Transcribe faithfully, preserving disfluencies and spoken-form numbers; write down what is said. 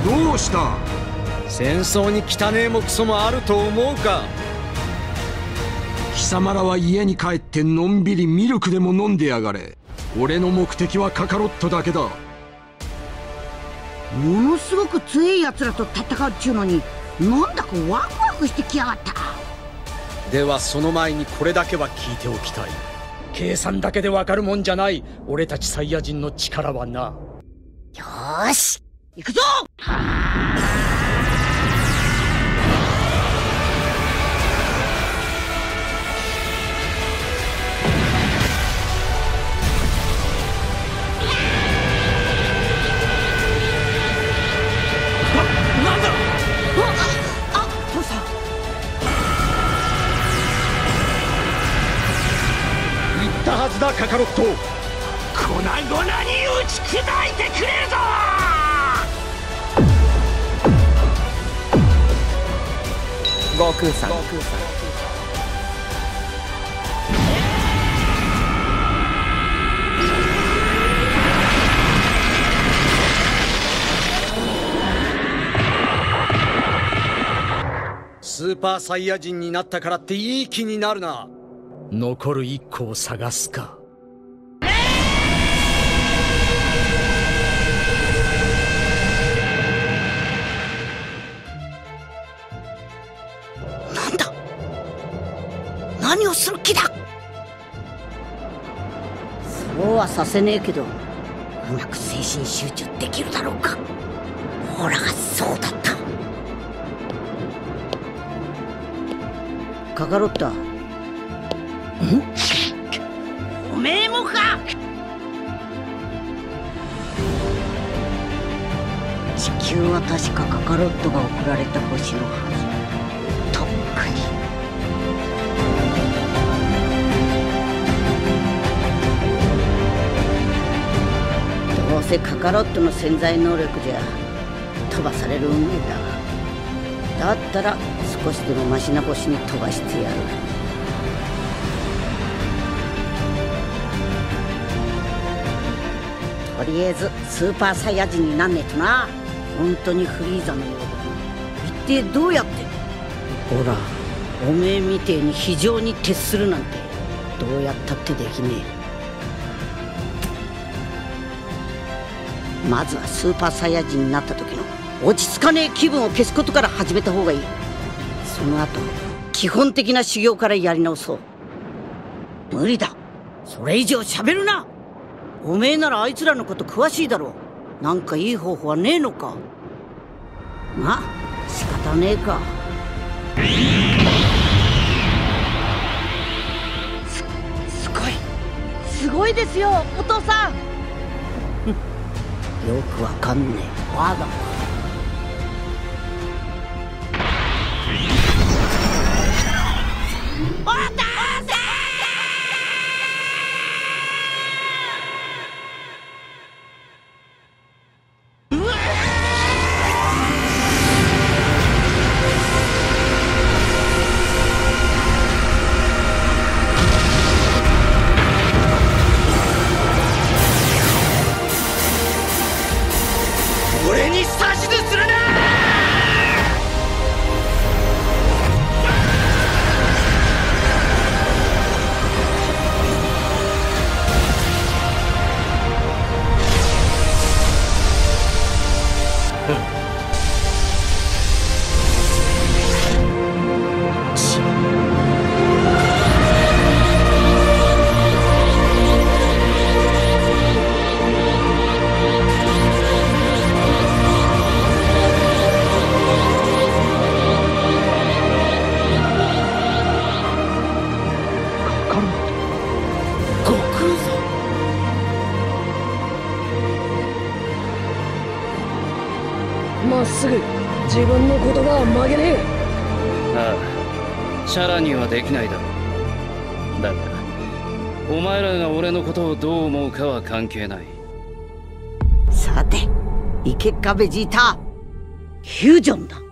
どうした？ 戦争に汚えもクソもあると思うか？ 貴様らは家に帰ってのんびりミルクでも飲んでやがれ。俺の目的はカカロットだけだ。 ものすごく強い奴らと戦うっちゅうのに、なんだかワクワクしてきやがった。 ではその前にこれだけは聞いておきたい。計算だけでわかるもんじゃない、俺たちサイヤ人の力はな。 よーし行くぞ。 はずだカカロット。 粉々に打ち砕いてくれるぞ。 悟空さん、 スーパーサイヤ人になったからっていい気になるな。残る一個を探すか。 なんだ、何をする気だ。そうはさせねえけど、うまく精神集中できるだろうか。ほら、そうだった。カカロッタ、ん？おめえもか。地球は確かカカロットが送られた星のはず。とっくに。どうせカカロットの潜在能力じゃ飛ばされる運命だ。だったら少しでもマシな星に飛ばしてやる。とりあえずスーパーサイヤ人になんねえとな。本当にフリーザのようだ。一体どうやって？ほら、おめえみてえに非常に徹するなんてどうやったってできねえ。まずはスーパーサイヤ人になった時の落ち着かねえ気分を消すことから始めた方がいい。その後基本的な修行からやり直そう。無理だ、それ以上喋るな。おめえならあいつらのこと詳しいだろう。なんかいい方法はねえのか。まあ仕方ねえか。す、すごいすごいですよお父さん。よくわかんねえわがお父さん。 俺に指図するな。 まっすぐ自分の言葉は曲げねえ。 ああ、チャラにはできないだろう。だがお前らが俺のことをどう思うかは関係ない。 さて行けっかベジータ。フュージョンだ。